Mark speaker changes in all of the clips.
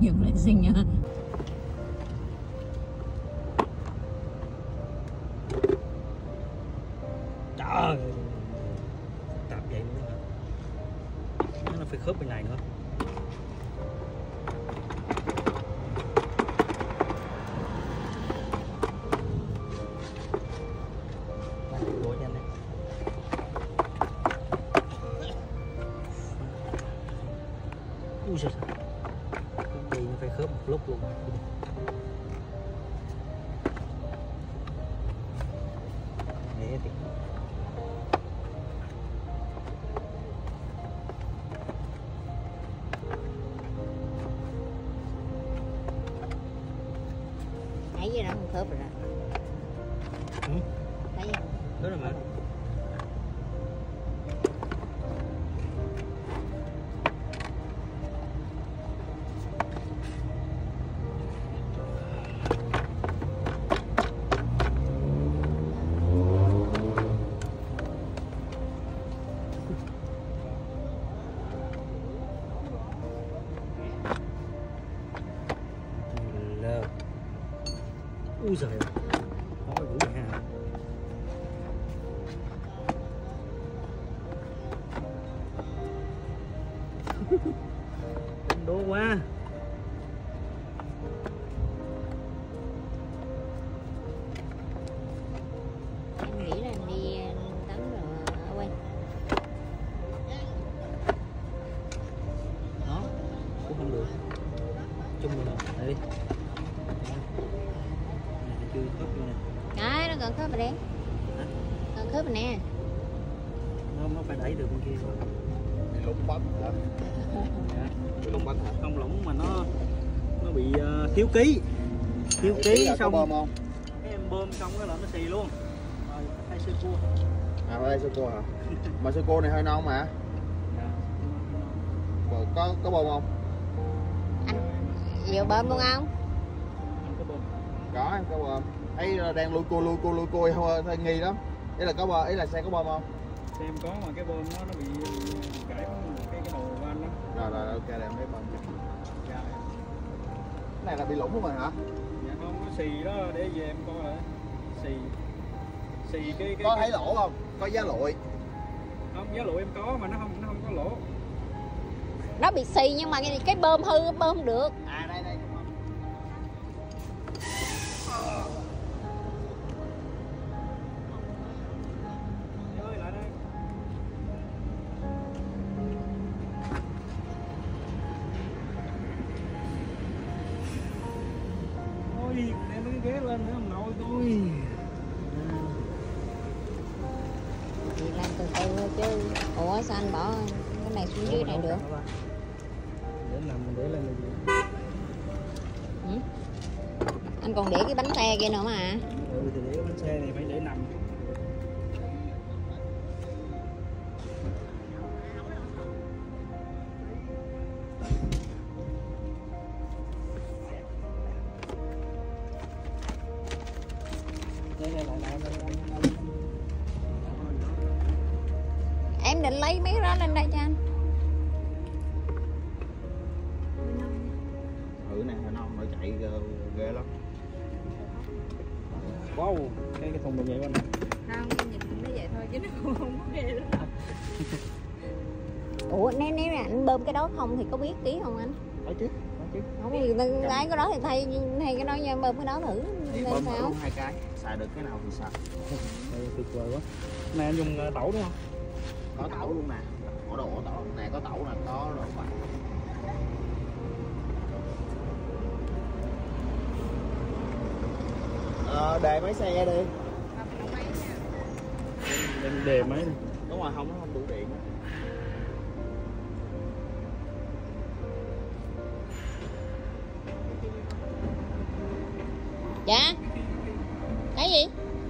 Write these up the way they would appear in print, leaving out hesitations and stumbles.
Speaker 1: dừng lại xin nha.
Speaker 2: Trời ơi, tạp vậy nữa hả? Nó phải khớp bên này nữa. Ui giời, cái gì nó phải khớp một lúc luôn. Để thì
Speaker 1: Thấy gì đó không khớp rồi đó.
Speaker 2: ừ?
Speaker 1: Thấy gì?
Speaker 2: Đó là mà. Ui giời ơi, có đủ rồi ha. Đố quá.
Speaker 1: Em nghĩ là em đi tắm rồi ở quên.
Speaker 2: Đó, cũng không được. Chung rồi nè, đi. Chưa khớp luôn nè.
Speaker 1: Cái nó còn khớp rồi đấy. Còn khớp rồi nè.
Speaker 2: Nó phải đẩy được bên kia thôi.
Speaker 3: Lũng bánh hả?
Speaker 2: Dạ.
Speaker 3: Lũng bánh hả?
Speaker 2: Không lũng mà nó bị thiếu ký. Thiếu ký xong
Speaker 3: bơm không?
Speaker 2: cái em bơm xong cái là nó xì luôn. Rồi thay sơ cua.
Speaker 3: À đây sơ cua hả? Mà sơ cua này hơi non mà.
Speaker 2: Dạ.
Speaker 3: Rồi, có bơm không?
Speaker 1: Anh vừa bơm luôn không?
Speaker 2: Anh có bơm.
Speaker 3: Có em có bơm. Ấy đang lui cua không hơi nghi lắm. Ý là có bơm, ý là xe có bơm không?
Speaker 2: Xem có mà cái bơm nó bị gãy cái đầu của anh đó.
Speaker 3: Rồi ok để em lấy bơm.
Speaker 2: Dạ.
Speaker 3: Cái này là bị lủng luôn rồi hả?
Speaker 2: Dạ không, có xì đó để về em coi lại. Xì cái
Speaker 3: Có thấy lỗ không? Có giá lụi.
Speaker 2: Không, giá lụi em có mà nó không có lỗ.
Speaker 1: Nó bị xì nhưng mà cái bơm hư, bơm không được.
Speaker 3: À đây.
Speaker 2: Ơi lại đây. Ôi, đem mấy cái ghế lên nữa ông nội tôi.
Speaker 1: Chị làm từ từ thôi chứ. Ủa sao anh bỏ cái này xuống dưới này được?
Speaker 2: Để nằm để lên là gì?
Speaker 1: Ừ? Anh còn để cái bánh xe kia nữa mà.
Speaker 2: Ừ thì để cái bánh xe này phải để nằm.
Speaker 1: Em định lấy mấy cái đó lên đây cho anh.
Speaker 3: Nè nó chạy ghê lắm.
Speaker 2: Wow, cái thùng đồ vậy anh.
Speaker 1: Không, em nhìn nó vậy thôi chứ nó không có ghê lắm. Ủa nếu là anh bơm cái đó không thì có biết ký không anh?
Speaker 3: Có chứ.
Speaker 1: Không thì lấy cái đó thì thay cái đó nha, bơm cái đó thử
Speaker 3: Thì
Speaker 1: lên
Speaker 3: bơm
Speaker 1: sao?
Speaker 3: luôn 2 cái, xài được cái nào thì xài.
Speaker 2: Tuyệt vời quá. Này anh dùng tẩu đúng không?
Speaker 3: Có tẩu luôn nè. Ổ tẩu nè, có tẩu nè, có đồ bạc. Đề máy xe đi.
Speaker 2: Đem đề máy đi.
Speaker 3: Đúng rồi, nó không đủ điện.
Speaker 1: Dạ. Cái gì?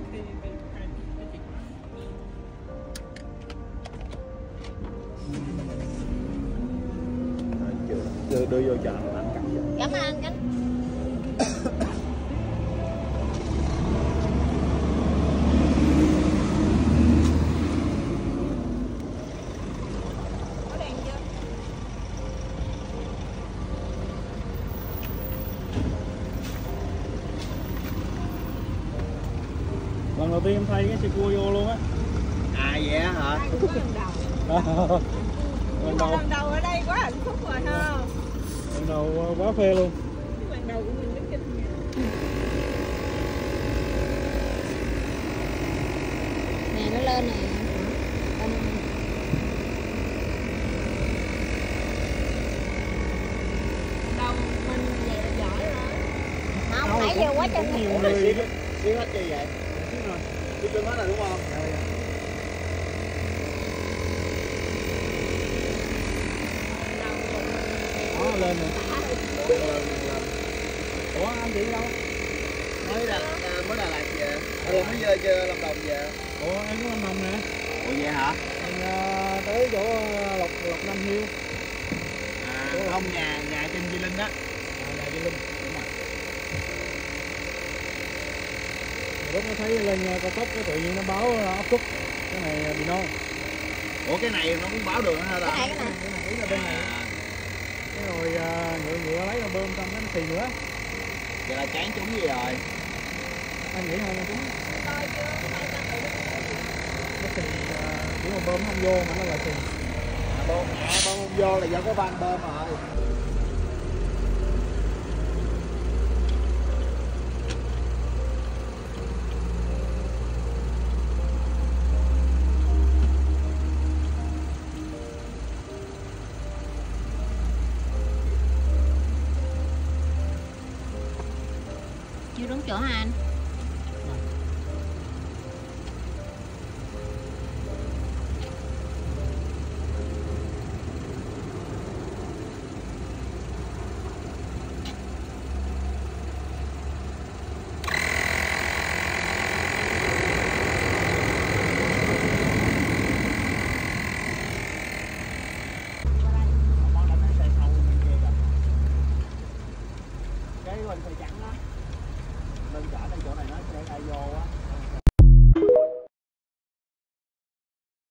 Speaker 3: Chưa đưa vô chợ anh cắt vô.
Speaker 1: Cảm ơn anh.
Speaker 2: tiên em thay cái xe cua vô luôn á.
Speaker 3: À vậy á hả?
Speaker 4: Ai cũng có lần đầu. Nhưng mà lần đầu ở đây quá hạnh phúc rồi ha.
Speaker 2: Lần đầu quá phê luôn.
Speaker 4: Lần đầu của mình đến kinh nha.
Speaker 1: Nè nó lên nè.
Speaker 4: Đầu mình vậy là giỏi rồi.
Speaker 1: Không, nãy giờ quá trời
Speaker 2: nhiều
Speaker 3: Ủa này
Speaker 2: người.
Speaker 3: xíu hết chi vậy? Xíu chân hết rồi đúng không?
Speaker 2: Đó lên nè. Ủa anh chị đâu?
Speaker 3: Mới Đà Lạt về. Mới về Lâm Đồng về.
Speaker 2: Ủa em có Lâm Đồng nè.
Speaker 3: Ủa vậy hả?
Speaker 2: Em tới chỗ Lộc Nam Hill.
Speaker 3: À, không nhà trên Di Linh á.
Speaker 2: Nhà Di Linh. Đúng rồi. Lúc nó thấy lên cao tốc cái tự nhiên nó báo áp suất cái này bị non.
Speaker 3: Ủa cái này nó cũng báo đường hả ta?
Speaker 1: Cái này.
Speaker 2: Cái này là bên này. Cái rồi ngựa lấy ra bơm trong cái xì nữa.
Speaker 3: Vậy là chán chúng gì rồi?
Speaker 2: Anh nghĩ hơn là chúng
Speaker 4: Coi chưa? May ta tự
Speaker 2: nó xì kiểu mà bơm không vô mà nó là xì.
Speaker 3: Bơm không vô là do có van bơm rồi.
Speaker 1: Chưa đúng chỗ hả anh?
Speaker 3: Cái quanh xe trắng á. Lên trả lên chỗ này nó xe